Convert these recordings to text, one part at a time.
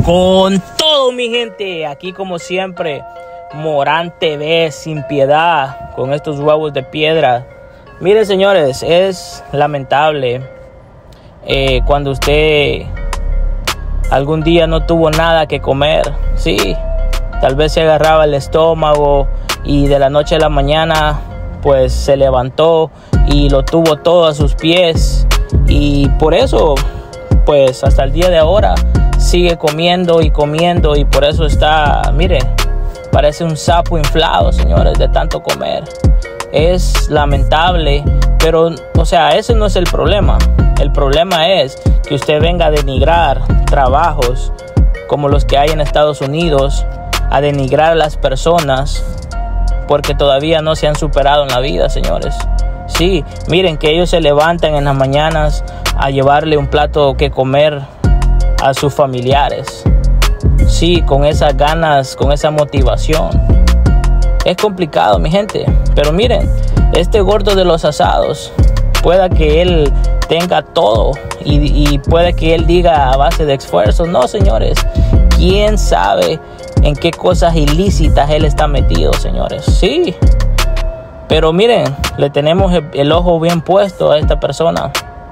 Con todo, mi gente, aquí como siempre, Morán TV sin piedad con estos huevos de piedra. Miren, señores, es lamentable cuando usted algún día no tuvo nada que comer. Sí, tal vez se agarraba el estómago y de la noche a la mañana pues se levantó y lo tuvo todo a sus pies, y por eso pues hasta el día de ahora sigue comiendo y comiendo, y por eso está, mire, parece un sapo inflado, señores, de tanto comer. Es lamentable, pero, o sea, ese no es el problema. El problema es que usted venga a denigrar trabajos como los que hay en Estados Unidos, a denigrar a las personas porque todavía no se han superado en la vida, señores. Sí, miren que ellos se levantan en las mañanas a llevarle un plato que comer a sus familiares. Sí, con esas ganas, con esa motivación. Es complicado, mi gente. Pero miren, este gordo de los asados, pueda que él tenga todo y puede que él diga a base de esfuerzo. No, señores, quién sabe en qué cosas ilícitas él está metido, señores. Sí, pero miren, le tenemos el ojo bien puesto a esta persona.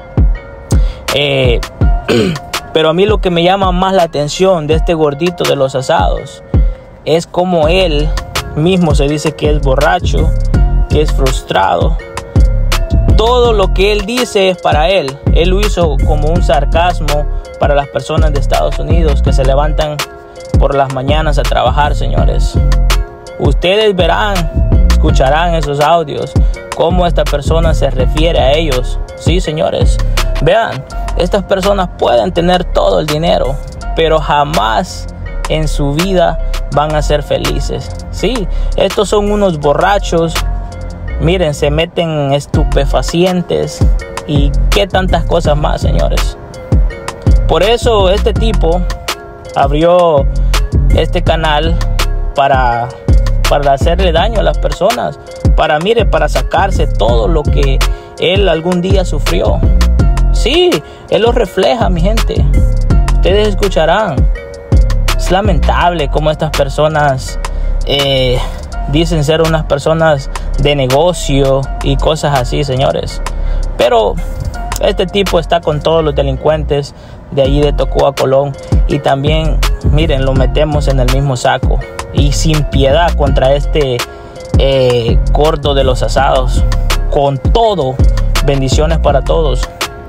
Pero a mí lo que me llama más la atención de este gordito de los asados es como él mismo se dice que es borracho, que es frustrado. Todo lo que él dice es para él. Él lo hizo como un sarcasmo para las personas de Estados Unidos que se levantan por las mañanas a trabajar, señores. Ustedes verán, escucharán esos audios, cómo esta persona se refiere a ellos. Sí, señores, vean, estas personas pueden tener todo el dinero, pero jamás en su vida van a ser felices. Sí, estos son unos borrachos. Miren, se meten estupefacientes y qué tantas cosas más, señores. Por eso este tipo abrió este canal para hacerle daño a las personas, para sacarse todo lo que él algún día sufrió. Sí, él lo refleja, mi gente. Ustedes escucharán. Es lamentable cómo estas personas dicen ser unas personas de negocio y cosas así, señores. Pero este tipo está con todos los delincuentes de allí de Tocoa, Colón. Y también, miren, lo metemos en el mismo saco. Y sin piedad contra este gordo de los asados. Con todo, bendiciones para todos.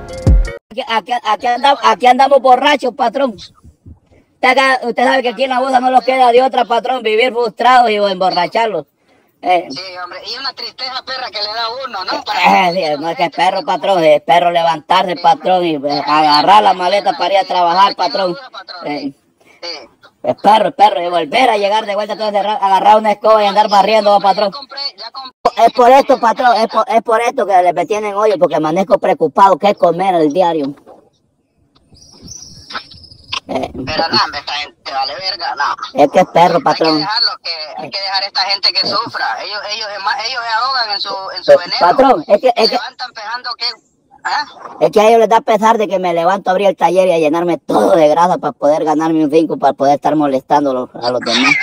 Aquí andamos borrachos, patrón. Usted sabe que aquí en la boda no nos queda de otra, patrón, vivir frustrados y emborracharlos. Sí, hombre, y una tristeza perra que le da a uno, ¿no? Sí, no es que es perro, patrón, es perro levantarse, patrón, y agarrar la maleta para ir a trabajar, patrón. Es perro, y volver a llegar de vuelta, entonces agarrar una escoba y andar barriendo, patrón. Es por esto, patrón, es por esto que me tienen hoy, porque amanezco preocupado, ¿qué comer el diario? Pero no, esta gente vale verga, no. Es que es perro, patrón. Hay que dejar a esta gente que sufra. Ellos se ahogan en su veneno. Patrón, se levantan pensando que... ¿Ah? Es que a ellos les da pesar de que me levanto a abrir el taller y a llenarme todo de grasa para poder ganarme un 5, para poder estar molestando a los demás.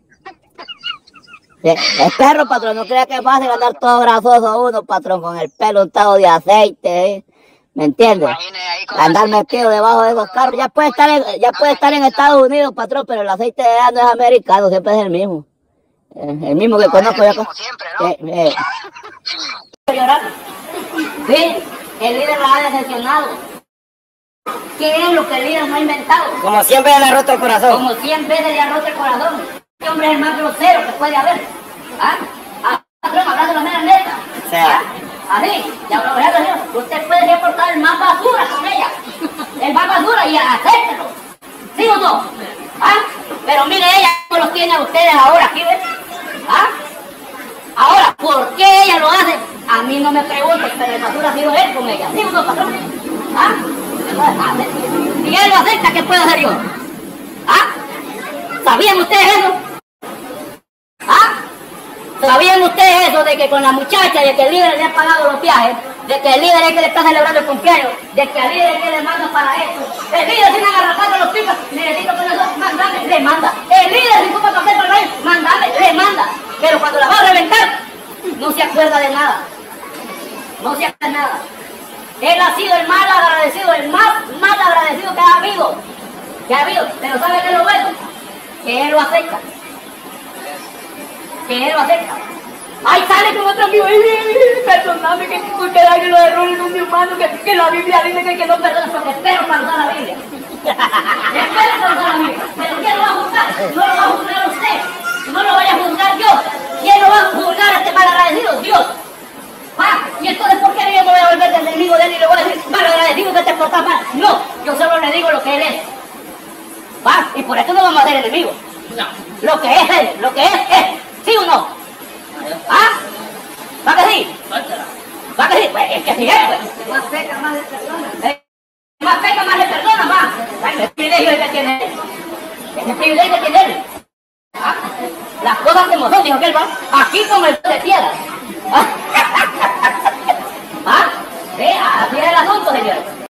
Es perro, patrón, no crea que es fácil andar todo grasoso uno, patrón, con el pelo untado de aceite, ¿me entiendes? Andar metido debajo de esos carros. Ya puede estar en Estados Unidos, patrón, pero el aceite de allá no es americano, siempre es el mismo. El mismo que no, conozco yo. Siempre, ¿no? Sí, el líder la ha decepcionado. ¿Qué es lo que el líder no ha inventado? Como 100 veces le ha roto el corazón. Como 100 veces le ha roto el corazón. Este hombre es el más grosero que puede haber. Patrón, hablando la mera neta. O sea. Así, ya lo verás, señor. Usted puede reportar el más basura con ella. El más basura y acéptelo. ¿Sí o no? Pero mire, ella no los tiene a ustedes ahora, ¿aquí ves? Ahora, ¿por qué ella lo hace? A mí no me pregunto, pero el basura ha sido él con ella. ¿Sí o no, patrón? Si él lo acepta, ¿qué puedo hacer yo? ¿Sabían ustedes eso? ¿Sabían ustedes eso de que con la muchacha, de que el líder le ha pagado los viajes, de que el líder es el que le está celebrando el cumpleaños, de que el líder es el que le manda para eso? El líder tiene agarrapado los picos, necesito que nosotros le manda. El líder si ocupa papel para el baño, mandame, le manda. Pero cuando la va a reventar, no se acuerda de nada. No se acuerda de nada. Él ha sido el mal agradecido, el más mal agradecido que ha habido. Pero ¿sabe qué es lo bueno? Que él lo acepta. Ahí sale con otro amigo, perdóname que usted haga los errores de un humano, que la Biblia dice que no perdona, porque espero para usar la Biblia. Espero para usar la Biblia. Pero ¿quién lo va a juzgar? No lo va a juzgar usted. No lo vaya a juzgar yo. ¿Quién lo va a juzgar a este mal agradecido? Dios. Y entonces, ¿por qué yo me voy a volver del enemigo de él y le voy a decir, mal agradecido que te portas mal? No, yo solo le digo lo que él es. Y por eso no vamos a ser enemigos. No. Lo que es él, lo que es. ¿Sí o no? ¿Va que sí? ¿Va que sí? Pues es que sí es, pues. Más peca, más le perdona. Más peca, más le perdona, más. Ese privilegio que tiene él. Ese privilegio que tiene él. Las cosas como son, dijo que él va. Aquí con el de piedra.